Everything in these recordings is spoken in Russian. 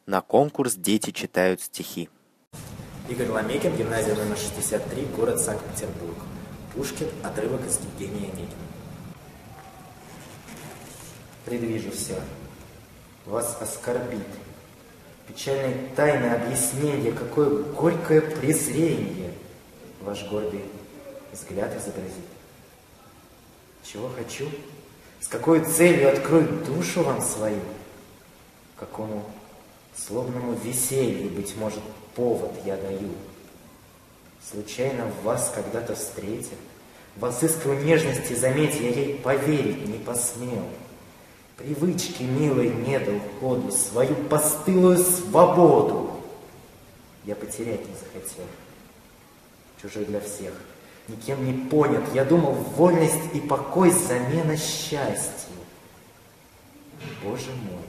На конкурс дети читают стихи. Игорь Ломекин, гимназия номер 63, город Санкт-Петербург. Пушкин, отрывок из Евгения Онегина. Предвижу все. Вас оскорбит. Печальной тайны объяснения, какое горькое презрение ваш гордый взгляд изобразит. Чего хочу? С какой целью открою душу вам свою? Какому словному веселью, быть может, повод я даю? Случайно вас когда-то встретив, вас искру нежности заметя, я ей поверить не посмел. Привычки милой не дал ходу, свою постылую свободу я потерять не захотел. Чужой для всех, никем не понят, я думал, вольность и покой замена счастью. Боже мой,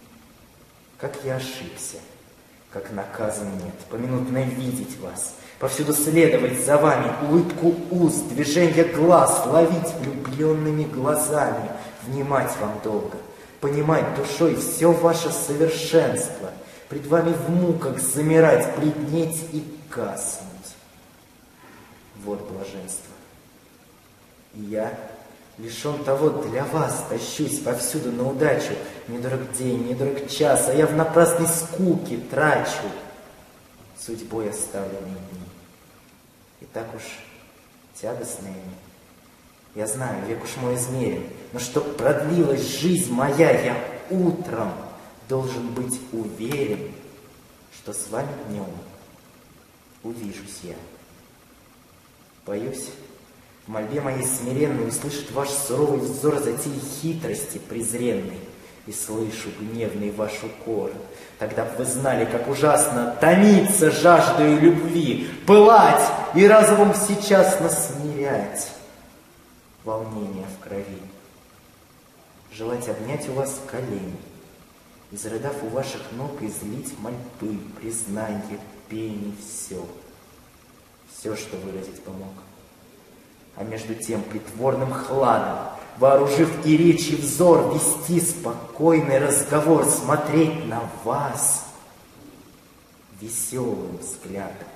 как я ошибся, как наказан нет, поминутно видеть вас, повсюду следовать за вами, улыбку уст, движение глаз ловить влюбленными глазами, внимать вам долго, понимать душой все ваше совершенство, пред вами в муках замирать, бледнеть и гаснуть. Вот блаженство. И я, лишен того, для вас тащусь повсюду на удачу, недорог день, недорог час, а я в напрасной скуке трачу судьбой оставленные дни. И так уж тягостные они. Я знаю, век уж мой измерен, но чтоб продлилась жизнь моя, я утром должен быть уверен, что с вами днем увижусь я. Боюсь, в мольбе моей смиренной услышит ваш суровый взор затеи хитрости презренной, и слышу гневный ваш укор. Тогда б вы знали, как ужасно томиться жаждою любви, пылать и разумом всечасно смирять волнение в крови. Желать обнять у вас колени, изрыдав у ваших ног, излить мольбы, признанье, пение, все, что выразить помог. А между тем притворным хладом, вооружив и речь, и взор, вести спокойный разговор, смотреть на вас веселым взглядом.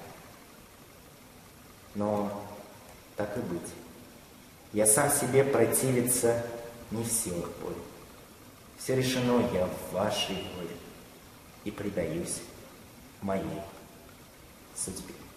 Но так и быть. Я сам себе противиться не в силах более. Все решено я в вашей воле и предаюсь моей судьбе.